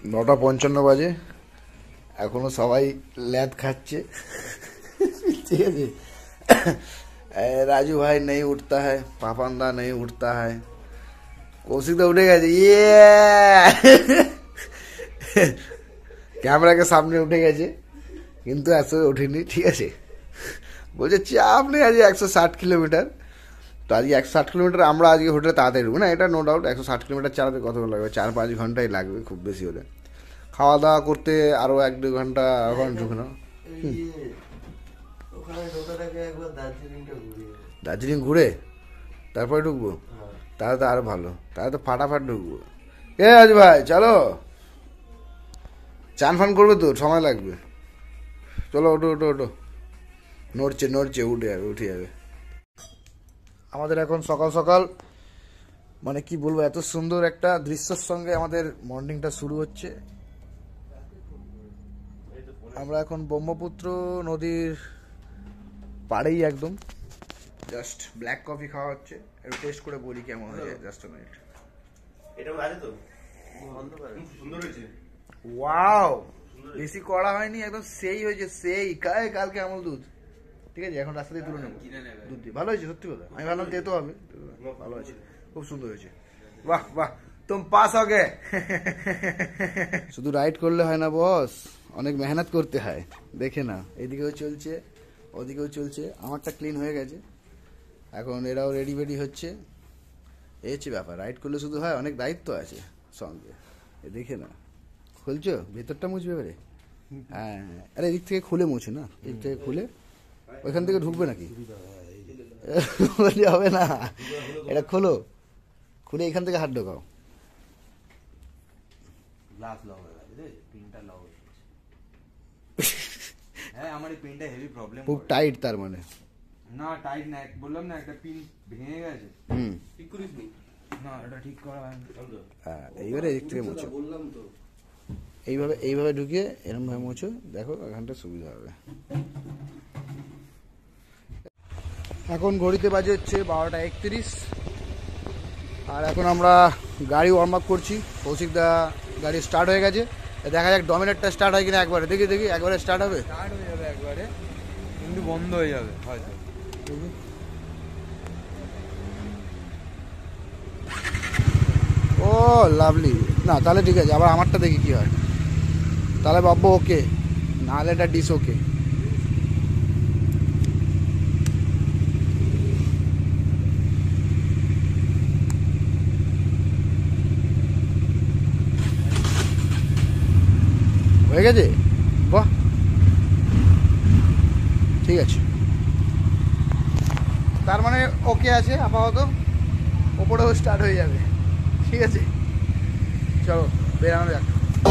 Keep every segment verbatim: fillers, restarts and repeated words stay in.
নটা পঞ্চান্ন বাজে, এখনো সবাই ল্যাদ খাচ্ছে। ঠিক আছে, राजू भाई नहीं उठता है, पापंदा नहीं उठता है, कौशिक तो उठेगा जी, ये कैमरा के सामने उठे गए কিন্তু এত উঠিনি। ঠিক আছে, বলছে চাপ নেই, আজ একশো ষাট কিলোমিটার তো আজকে একশো ষাট কিলোমিটার আমরা আজকে হোটেলে তাড়াতাড়ি ঢুকবো না, এটা নো ডাউট। একশো ষাট কিলোমিটার চালাতে কত লাগবে? চার পাঁচ ঘন্টাই লাগবে খুব বেশি হলে। খাওয়া দাওয়া করতে আরও এক দু ঘন্টা ওখানে ঢুকে না। দার্জিলিং ঘুরে তারপরে ঢুকবো, তাহলে তো আরো ভালো, তাহলে তো ফাটাফাট ঢুকবো। এ আজ ভাই চলো, চান ফান করবে তো, সময় লাগবে। চলো ওটো ওটো ওটো, নড়ছে নড়ছে, উঠে যাবে উঠে যাবে। আমাদের এখন সকাল সকাল, মানে কি বলবো, এত সুন্দর একটা দৃশ্যের সঙ্গে আমাদের মর্নিংটা শুরু হচ্ছে। আমরা এখন ব্রহ্মপুত্র নদীর পাড়েই একদম, জাস্ট ব্ল্যাক কফি খাওয়া হচ্ছে। একটু টেস্ট করে বলি কেমন হয়েছে, জাস্ট মিনিট। এটা আছে তো সুন্দর হয়েছে, ওয়াও, বেশি কড়া হয়নি, একদম সেই হয়েছে, সেই কায় কালকে আমল দুধ। ঠিক আছে, এখন রাস্তা দিয়ে তুলে নেবো দুধ দিয়ে। ভালো হয়েছে সত্যি কথা, আমি ভাবলাম দিতে হবে, ভালো আছে, খুব সুন্দর হয়েছে। বাহ বাহ, তুম পাস हो गए। শুধু রাইড করলে হয় না বস, অনেক মেহনত করতে হয়। দেখে না, এদিকেও চলছে ওদিকেও চলছে। আমারটা ক্লিন হয়ে গেছে, এখন এরাও রেডি বেডি হচ্ছে। এই হচ্ছে ব্যাপার, রাইড করলে শুধু হয়, অনেক দায়িত্ব আছে সঙ্গে। দেখে না, খুলছো ভেতরটা মুছবে এবারে? হ্যাঁ, আরে এদিক থেকে খুলে মুছে না, এদিক থেকে খুলে ওইখান থেকে ঢুকবে নাকি? হবে না, এটা খোলো, খুলে এখান থেকে হাত ঢোকাও। গ্লাস লক হয়ে গেছে রে, পিনটা লক হয়ে গেছে। হ্যাঁ, আমার এই পিনটা হেভি প্রবলেম, খুব টাইট। তার মানে না টাইট না, বললাম না একটা পিন ভেঙে গেছে। হুম, ঠিক করিস নি? না, এটা ঠিক করা হয়নি। হ্যাঁ, এইবারে এদিক থেকে মুছো, বললাম তো, এইভাবে এইভাবে ঢুকিয়ে এরকম ভাবে মুছো, দেখো এখানটা সুবিধা হবে। এখন ঘড়িতে বাজে হচ্ছে বারোটা একত্রিশ, আর এখন আমরা গাড়ি ওয়ার্ম আপ করছি। কৌশিক দা গাড়ি স্টার্ট হয়ে গেছে, দেখা যাক ডমিনেটটা স্টার্ট হয় কিনা। একবারে দেখি দেখি, একবারে স্টার্ট হবে, স্টার্ট হয়ে যাবে একবারে, কিন্তু বন্ধ হয়ে যাবে হয়তো। ও লাভলি, না তাহলে ঠিক আছে। আবার আমারটা দেখি কি হয়, তাহলে ভাববো ওকে, নাহলে এটা ডিস ওকে। হয়ে গেছে, বাহ, ঠিক আছে। তার মানে ওকে আছে আপাতত, ওপরেও স্টার্ট হয়ে যাবে। ঠিক আছে, চলো বেরানো যাক।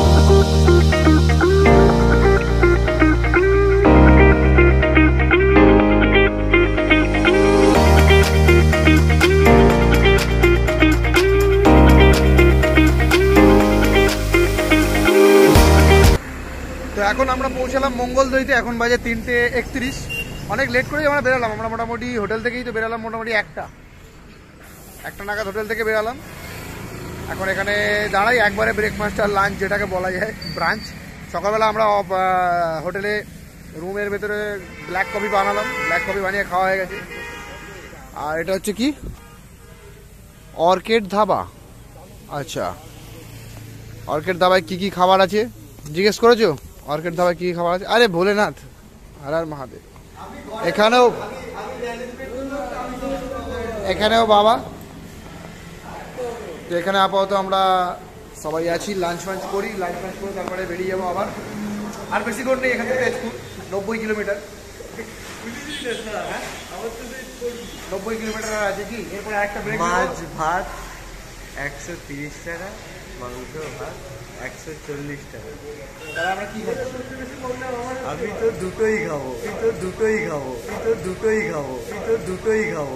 তো এখন আমরা পৌঁছালাম মঙ্গলদইতে, এখন বাজে তিনটে একত্রিশ। অনেক লেট করেই আমরা বেরালাম। আমরা মোটামুটি হোটেল থেকেই তো বেরালাম, মোটামুটি একটা একটা নাগাদ হোটেল থেকে বেরালাম। এখন এখানে দাঁড়াই, একবারে ব্রেকফাস্ট আর লাঞ্চ যেটাকে বলা যায়, ব্রাঞ্চ। সকালবেলা আমরা হোটেলে রুমের ভেতরে ব্ল্যাক কফি বানালাম, ব্ল্যাক কফি বানিয়ে খাওয়া হয়ে গেছে। আর এটা হচ্ছে কি, অর্কিড ধাবা। আচ্ছা, অর্কিড ধাবায় কি কি খাবার আছে জিজ্ঞেস করেছো? অর্কিড ধাবায় কি কি খাবার আছে? আরে ভোলেনাথ, হর হর মহাদেব। এখানেও এখানেও বাবা। তো এখানে আপাতত আমরা সবাই আছি, লাঞ্চ ফাঞ্চ করি, লাঞ্চ ফাঞ্চ করে তারপরে বেরিয়ে যাবো আবার। আর বেশি দূর নেই এখান থেকে, তেজপুর নব্বই কিলোমিটার। নব্বই কিলোমিটার আছে কি, এরপরে একটা ব্রেক। মাছ ভাত একশো তিরিশ টাকা, মাংস ভাত একশো চল্লিশ টাকা। তাহলে আমরা কি করছি? আমি তো দুটোই খাবো, আমি তো দুটোই খাবো, আমি তো দুটোই খাবো, আমি তো দুটোই খাবো।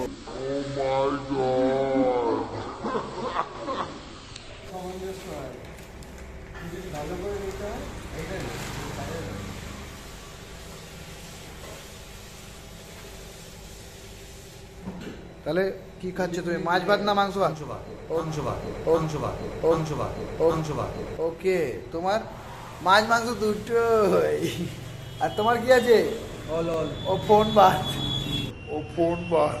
তাহলে কি খাচ্ছ তুমি, মাছ ভাত না মাংস ভাত? মাংস ভাত, মাংস ভাত, মাংস ভাত, মাংস ভাত। ওকে, তোমার মাছ মাংস দুটোই। আর তোমার কি আছে? All all. ও ফোন ভাত, ও ফোন ভাত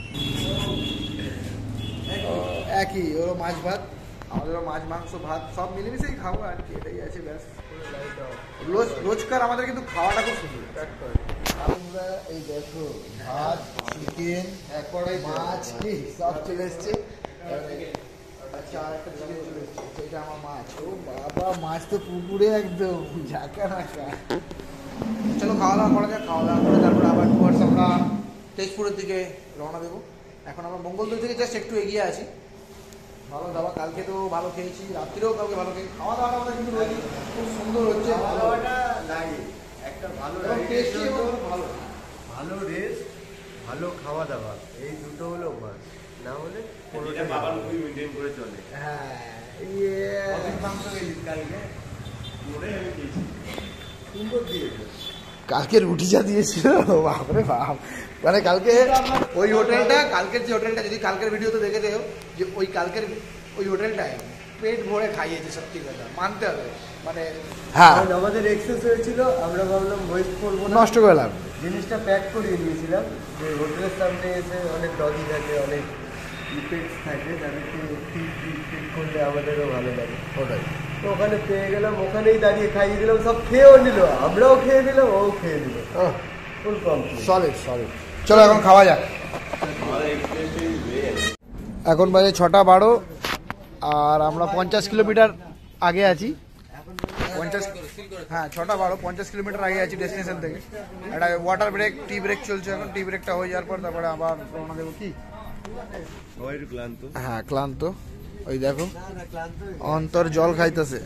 একই, ওরও মাছ ভাত, আমাদেরও মাছ মাংস ভাত, সব মিলেমিশেই খাবো আর কি, এটাই আছে ব্যাস। রোজ রোজকার আমাদের কিন্তু খাওয়াটা খুব সুন্দর। আমরা এই দেখো ভাত, চিকেন, এক কড়াই মাছ, কি সব চলে এসছে। আচ্ছা, আর একটা চিকেন চলে এসছে, এটা আমার মাছ। ও বাবা, মাছ তো পুকুরে একদম ঝাঁকা নাকা। চলো খাওয়া দাওয়া করা যাক, খাওয়া দাওয়া করে তারপরে আবার টুয়ার্স আমরা তেজপুরের দিকে রওনা দেবো। এখন আমরা মঙ্গলদৈ থেকে জাস্ট একটু এগিয়ে আছি। ভালো দাওয়া, কালকে তো ভালো খেয়েছি, রাত্রিরেও কালকে ভালো খেয়েছি। খাওয়া দাওয়াটা আমাদের কিন্তু খুব সুন্দর হচ্ছে, খাওয়াটা লাগে একটা ভালো টেস্টি এবং ভালো। ভালো রেস্ট, ভালো খাওয়া দাওয়া, এই দুটো হলো মাছ, না হলে এটা বাবার খুবই মেনটেন করে চলে। হ্যাঁ, ইয়ে মাংস খেয়েছিস কালকে? ওটাই আমি খেয়েছি। সুন্দর দিয়েছে। কালকে রুটি যা দিয়েছিল বাপরে বাপ, মানে কালকে ওই হোটেলটা, কালকের যে হোটেলটা, যদি কালকের ভিডিওতে দেখে দেও যে ওই কালকের ওই হোটেলটায় পেট ভরে খাইয়েছে, সত্যি কথা মানতে হবে। মানে হ্যাঁ, আমাদের এক্সেস হয়েছিল, আমরা ভাবলাম ওয়েস্ট করবো না, নষ্ট করে লাভ। জিনিসটা প্যাক করিয়ে নিয়েছিলাম, যে হোটেলের সামনে এসে অনেক ডগি থাকে, অনেক ইফেক্টস থাকে, যাদেরকে ফিট ফিট করলে আমাদেরও ভালো লাগে। ওটাই তো ওখানে পেয়ে গেলাম, ওখানেই দাঁড়িয়ে খাইয়ে দিলাম, সব খেয়েও নিল, আমরাও খেয়ে নিলাম, ও খেয়ে নিল, ফুল কমপ্লিট। Solid solid. চলো এখন খাওয়া যাক। আমাদের এক্সপ্রেসটাই হয়ে গেছে। এখন বাজে ছটা বারো, আর আমরা পঞ্চাশ কিলোমিটার আগে আছি। পঞ্চাশ, হ্যাঁ ছটা বারো, পঞ্চাশ কিলোমিটার আগে আছি ডেস্টিনেশন থেকে। একটা ওয়াটার ব্রেক, টি ব্রেক চলছে এখন। টি ব্রেকটা হয়ে যাওয়ার পর তারপরে আবার রওনা দেবো। কি সবাই একটু ক্লান্ত। হ্যাঁ ক্লান্ত, ওই দেখো অন্তর জল খাইতেছে।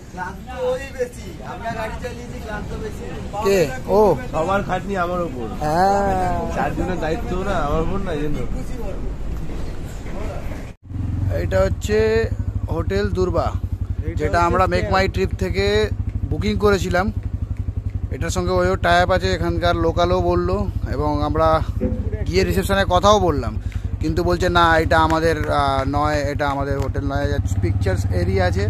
কে? ও সবার খাটনি আমার উপর, হ্যাঁ, চারজনের দায়িত্ব না আমার উপর, না এই জন্য। এটা হচ্ছে হোটেল দুর্বা, যেটা আমরা মেক মাই ট্রিপ থেকে বুকিং করেছিলাম। এটার সঙ্গে ওইও টাই আপ আছে, এখানকার লোকালও বললো, এবং আমরা গিয়ে রিসেপশনে কথাও বললাম, কিন্তু বলছে না এটা আমাদের নয়, এটা আমাদের হোটেল নয়। পিকচার্স এরিয়া আছে,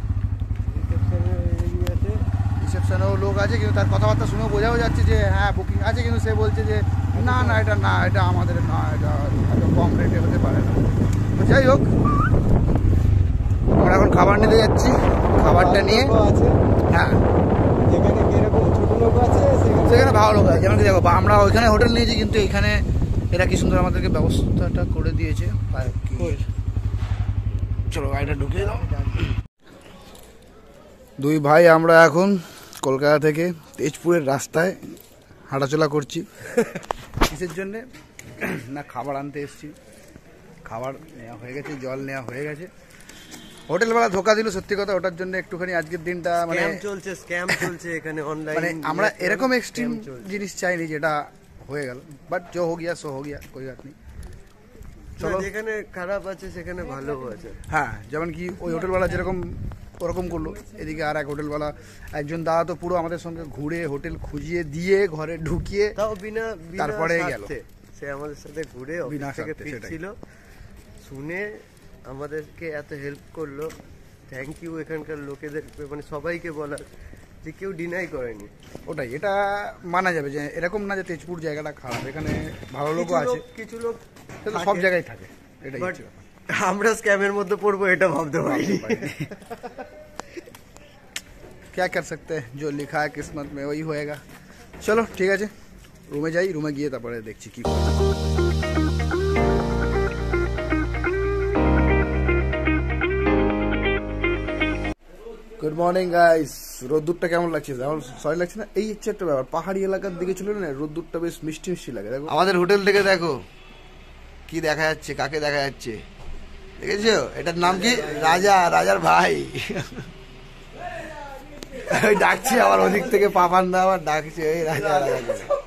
রিসেপশনেও লোক আছে, কিন্তু তার কথাবার্তা শুনেও বোঝাও যাচ্ছে যে হ্যাঁ বুকিং আছে, কিন্তু সে বলছে যে না না এটা না, এটা আমাদের না, এটা এত কম রেটে হতে পারে না। তো যাই হোক, আমরা এখন খাবার নিতে যাচ্ছি। খাবারটা নিয়ে হ্যাঁ, যেখানে কিরকম ছোট লোক আছে সেখানে ভালো লোক আছে। যেমন কি দেখো, আমরা ওইখানে হোটেল নিয়েছি, কিন্তু এখানে এরা কি সুন্দর আমাদেরকে ব্যবস্থাটা করে দিয়েছে। চলো গাড়িটা ঢুকিয়ে দাও। দুই ভাই আমরা এখন কলকাতা থেকে তেজপুরের রাস্তায় হাঁটাচলা করছি। কিসের জন্যে না, খাবার আনতে এসেছি। খাবার নেওয়া হয়ে গেছে, জল নেওয়া হয়ে গেছে। হোটেলওয়ালা ধোকা দিল, সত্যি কথা। ওটার জন্য একটুখানি আজকের দিনটা মানে চলছে, স্ক্যাম চলছে এখানে অনলাইন। মানে আমরা এরকম এক্সট্রিম জিনিস চাইনি, যেটা হয়ে গেল। বাট जो हो गया सो हो गया, कोई बात नहीं। চলো, যেখানে খারাপ আছে সেখানে ভালো আছে। হ্যাঁ, যেমন কি ওই হোটেলওয়ালা যেরকম ওরকম করলো, এদিকে আর এক হোটেলওয়ালা একজন দাদা তো পুরো আমাদের সঙ্গে ঘুরে হোটেল খুঁজিয়ে দিয়ে ঘরে ঢুকিয়ে তাও বিনা তারপরে গেল। সে আমাদের সাথে ঘুরে বিনা অফিস থেকে স্বার্থে, সেটাই। ফিরছিল, শুনে আমাদেরকে এত হেল্প করলো। থ্যাংক ইউ এখানকার লোকেদের, মানে সবাইকে বলার যে কেউ ডিনাই করেনি। ওটাই, এটা মানা যাবে যে এরকম না যে তেজপুর জায়গাটা খারাপ, এখানে ভালো লোকও কিছু আছে, লোক- কিছু লোক সেটা সব থাকে, জায়গায় থাকে। এটাই but হচ্ছে ব্যাপার। আমরা স্ক্যামের মধ্যে পড়বো এটা ভাবতে পারিনি। क्या कर सकते हैं, जो लिखा है किस्मत में वही होएगा। चलो ঠিক আছে, রুমে যাই, রুমে গিয়ে তারপরে দেখছি কি করি। Good morning guys. রোদ্দুরটা কেমন লাগছে? আমার সরি লাগছে না? এই হচ্ছে একটা ব্যাপার, পাহাড়ি এলাকার দিকে ছিল না, রোদ্দুরটা বেশ মিষ্টি মিষ্টি লাগে। দেখো আমাদের হোটেল থেকে দেখো কি দেখা যাচ্ছে, কাকে দেখা যাচ্ছে দেখেছো? এটার নাম কি? রাজা, রাজার ভাই। ডাকছে আবার ওদিক থেকে, পাপান দা আবার ডাকছে, এই রাজা রাজা।